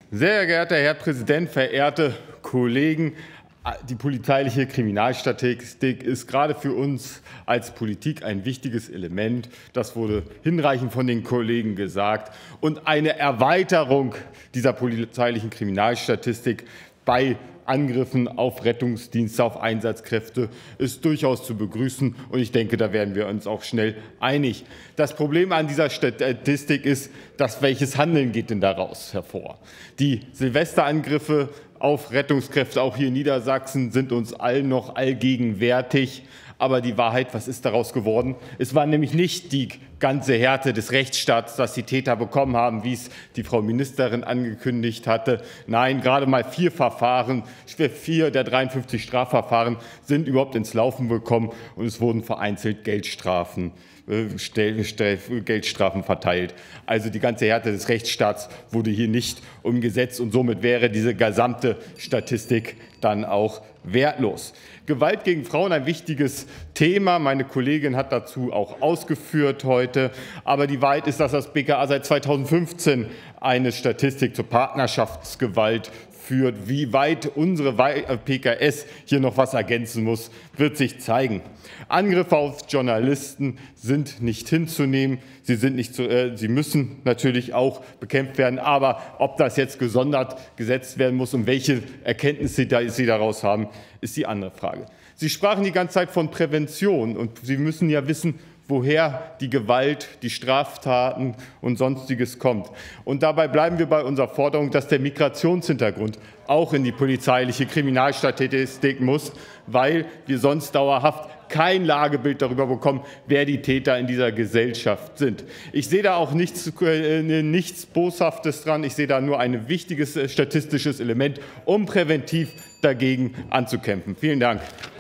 Sehr geehrter Herr Präsident, verehrte Kollegen! Die polizeiliche Kriminalstatistik ist gerade für uns als Politik ein wichtiges Element. Das wurde hinreichend von den Kollegen gesagt. Und eine Erweiterung dieser polizeilichen Kriminalstatistik bei Angriffen auf Rettungsdienste, auf Einsatzkräfte ist durchaus zu begrüßen. Und ich denke, da werden wir uns auch schnell einig. Das Problem an dieser Statistik ist, welches Handeln geht denn daraus hervor? Die Silvesterangriffe auf Rettungskräfte, auch hier in Niedersachsen, sind uns allen noch allgegenwärtig. Aber die Wahrheit, was ist daraus geworden? Es war nämlich nicht die ganze Härte des Rechtsstaats, das die Täter bekommen haben, wie es die Frau Ministerin angekündigt hatte. Nein, gerade mal 4 Verfahren, 4 der 53 Strafverfahren sind überhaupt ins Laufen gekommen und es wurden vereinzelt Geldstrafen verteilt. Also die ganze Härte des Rechtsstaats wurde hier nicht umgesetzt und somit wäre diese gesamte Statistik dann auch wertlos. Gewalt gegen Frauen ein wichtiges Thema. Meine Kollegin hat dazu auch ausgeführt heute. Aber die Wahrheit ist, dass das BKA seit 2015 eine Statistik zur Partnerschaftsgewalt führt. Wie weit unsere PKS hier noch was ergänzen muss, wird sich zeigen. Angriffe auf Journalisten sind nicht hinzunehmen. Sie müssen natürlich auch bekämpft werden. Aber ob das jetzt gesondert gesetzt werden muss und welche Erkenntnisse Sie daraus haben, ist die andere Frage. Sie sprachen die ganze Zeit von Prävention. Und Sie müssen ja wissen, woher die Gewalt, die Straftaten und Sonstiges kommt. Und dabei bleiben wir bei unserer Forderung, dass der Migrationshintergrund auch in die polizeiliche Kriminalstatistik muss, weil wir sonst dauerhaft kein Lagebild darüber bekommen, wer die Täter in dieser Gesellschaft sind. Ich sehe da auch nichts Boshaftes dran. Ich sehe da nur ein wichtiges statistisches Element, um präventiv dagegen anzukämpfen. Vielen Dank.